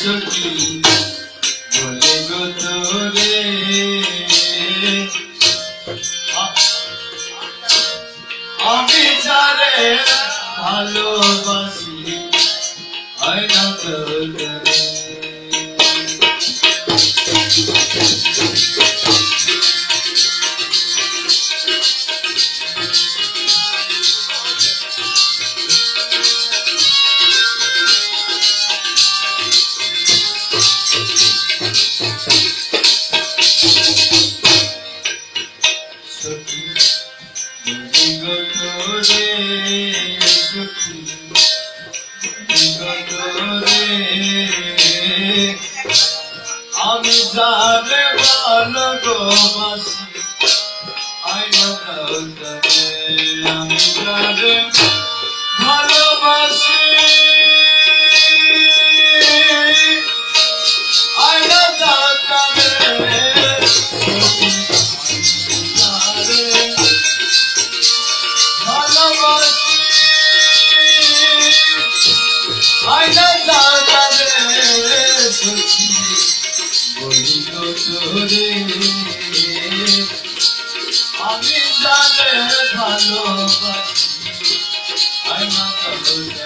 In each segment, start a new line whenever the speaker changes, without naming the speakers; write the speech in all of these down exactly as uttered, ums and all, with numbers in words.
সখী বলে গো তোরে আমি যারে ভালোবাসি হয় না তোরে আমি যারে ভালোবাসি আইনা তোরে আমি যারে ভালোবাসি আইনা তোরে ভালোবাসি আইনা তোরে সখী বলি গো তোরে আমি যারে ভালোবাসি আইনা তোরে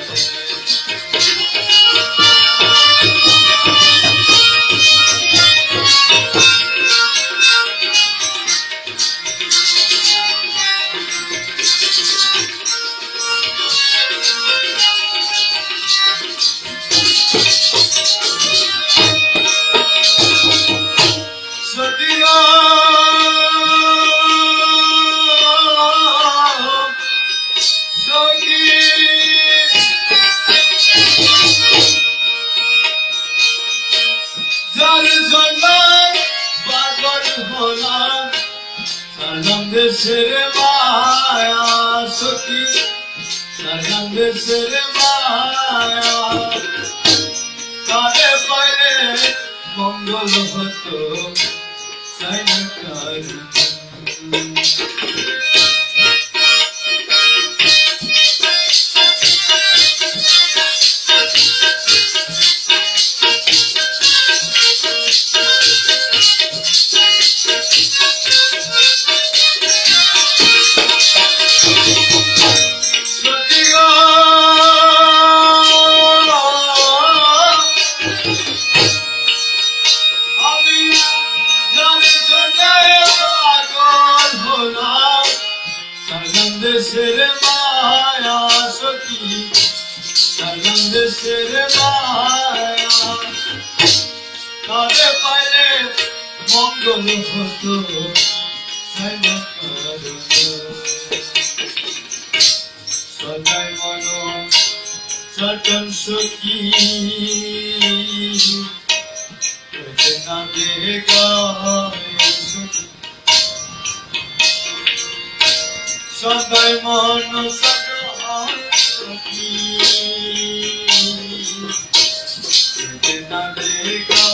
দেশের মায়া সখী সাজান দেশের মায়া কারে পাইলে মঙ্গল হতো চাই না কারু দেশের মায়া সখী সাজান দেশের মায়া কারে পাইলে মঙ্গল হতো চাই না কারু সদাই মন সটন সখী না দেখা সদাই মন সখী না দেখা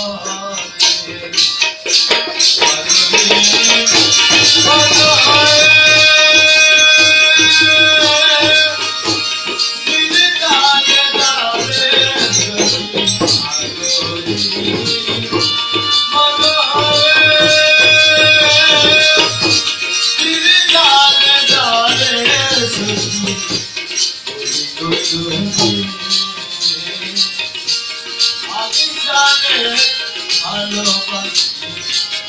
আমি জানে ভালোবাসি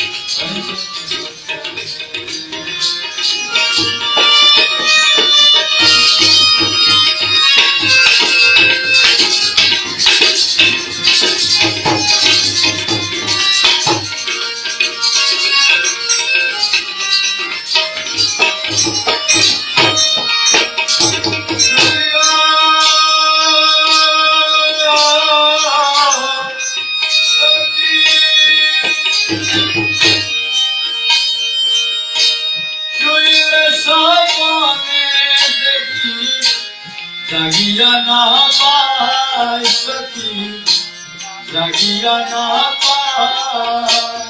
জাগিয়া না পাই সখী জাগিয়া না পাই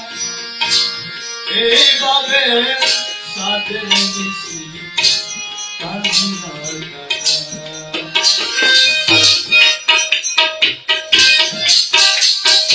এইভাবে সাথে মিশি কান্দিবার গায়া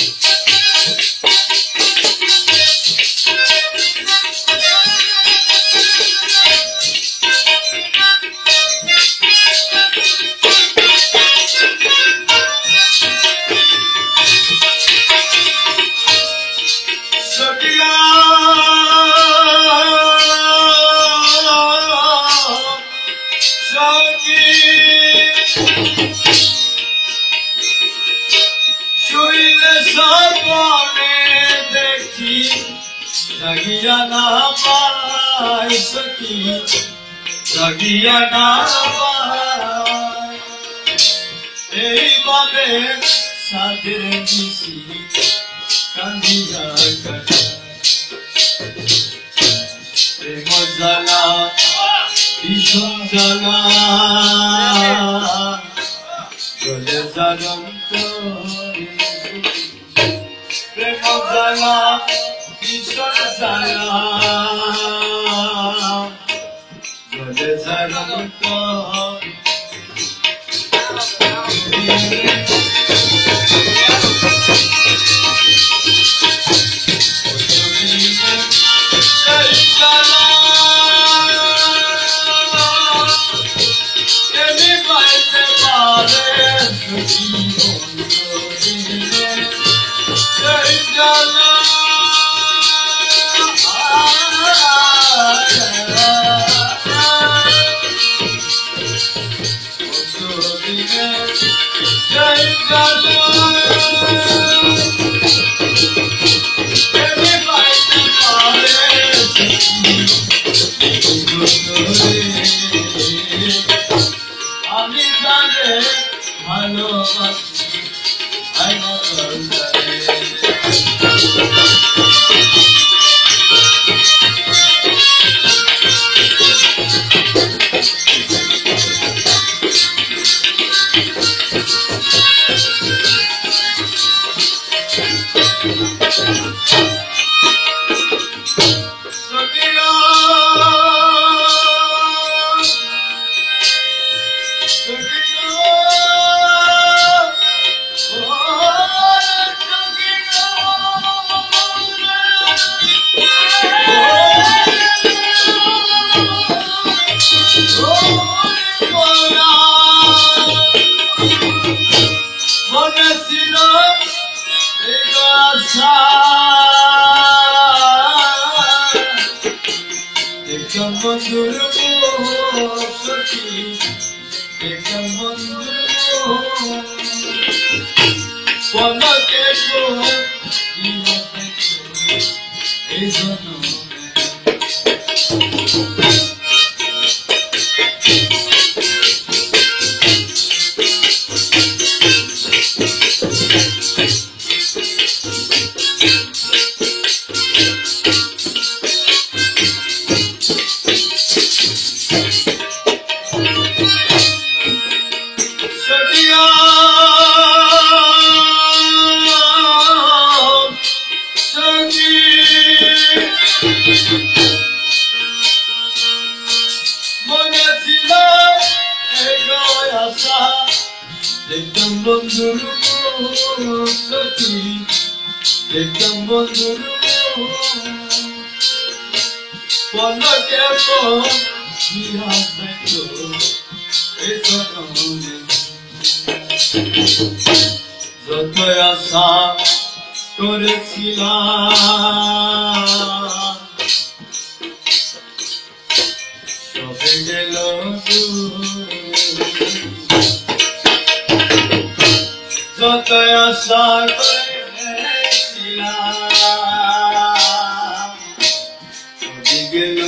জাগিয়া না পাই সখী জাগিয়া না পাই এইভাবে সাদের দিছি কান্দিয়া কাটা প্রেম জ্বালা ভীষণ জ্বালা জলে জাগন্ত প্রেম জ্বালা ভীষণ জ্বালা জলে জাগন্ত আমি জানে ভালোবাসি মনে ছিল দেখলাম বন্ধুর সখী দেখলাম বন্ধুর পলকে এই জন্য মনে ছিল আশা দেখতাম বন্ধুর সখী দেখতাম বন্ধুর পলকে যত আশা করেছিলাম সবে গেল যত আশা করেছিলাম সবে গেল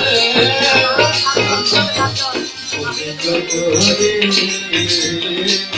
I